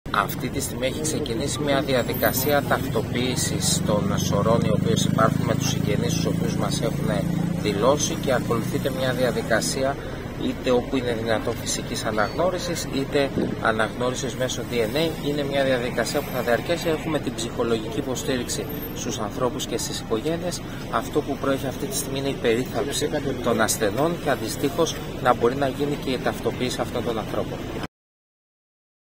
Αυτή τη στιγμή έχει ξεκινήσει μια διαδικασία ταυτοποίησης των σωρών οι οποίοι υπάρχουν με τους συγγενείς τους οποίους μας έχουν δηλώσει και ακολουθείται μια διαδικασία είτε όπου είναι δυνατόν φυσικής αναγνώρισης είτε αναγνώρισης μέσω DNA. Είναι μια διαδικασία που θα διαρκέσει. Έχουμε την ψυχολογική υποστήριξη στους ανθρώπους και στις οικογένειες. Αυτό που προέχει αυτή τη στιγμή είναι η περίθαλψη των ασθενών και αντιστοίχως να μπορεί να γίνει και η ταυτοποίηση αυτών των ανθρώπων.